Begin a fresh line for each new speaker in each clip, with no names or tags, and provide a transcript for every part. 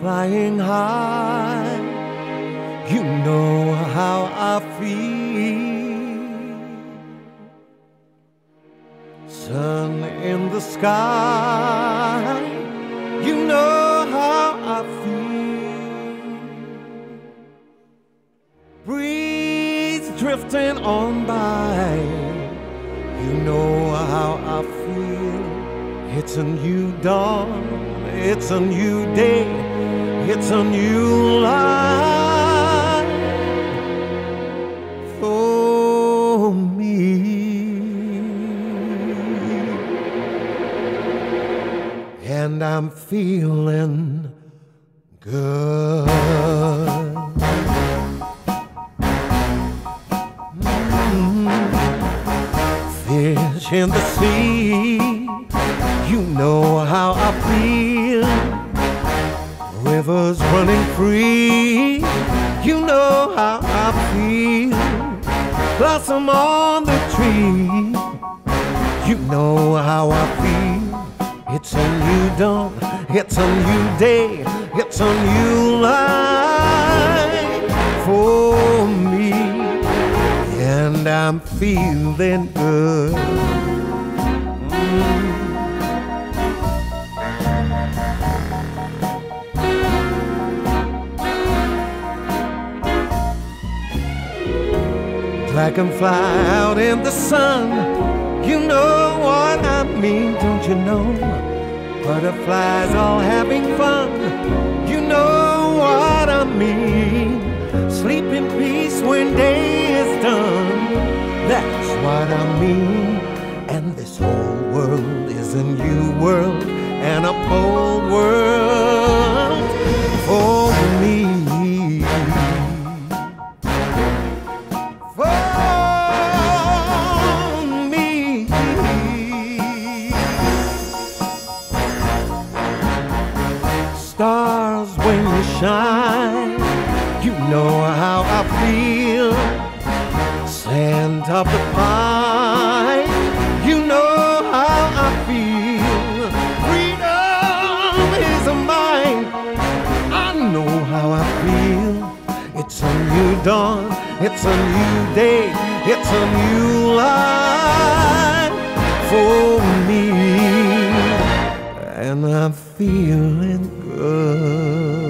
flying high. You know how I feel. Sun in the sky. You know how I feel. Breeze drifting on by. You know how I feel. It's a new dawn, it's a new day, it's a new life for me. And I'm feeling good. Fish in the sea, you know how I feel. Rivers running free, you know how I feel. Blossom on the tree, you know how I feel. It's a new dawn, it's a new day, it's a new life for me. And I'm feeling good. Dragonfly out in the sun, you know what I mean, don't you know? Butterflies all having fun, you know what I mean. Sleep in peace when day is done, that's what I mean. And this whole world is a new world and a bold world for me. Stars when you shine, you know how I feel. Sand of the pine, you know how I feel. Freedom is mine, I know how I feel. It's a new dawn, it's a new day, it's a new life for me. And I'm feeling good.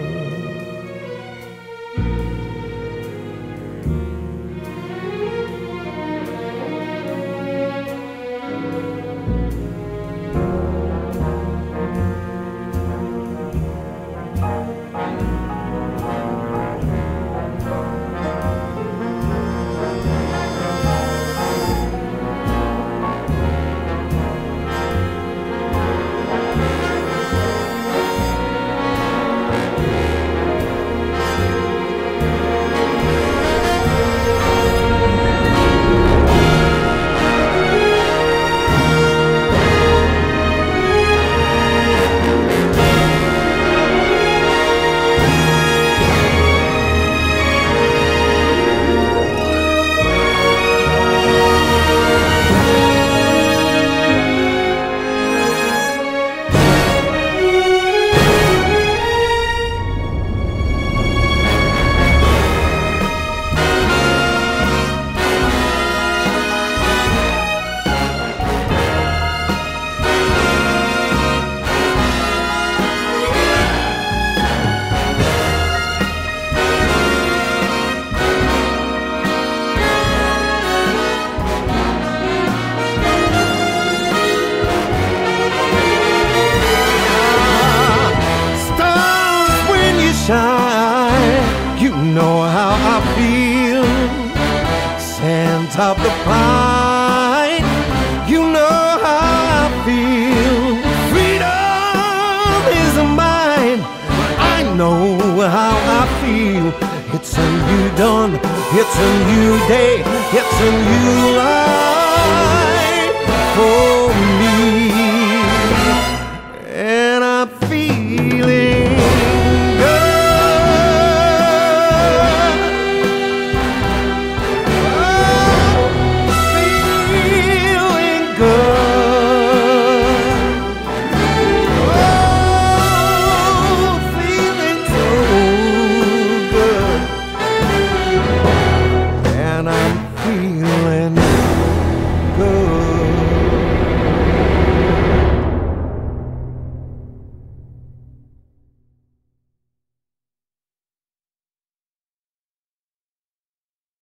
You know how I feel. Sands of the pine, you know how I feel. Freedom is mine, I know how I feel. It's a new dawn, it's a new day, it's a new life.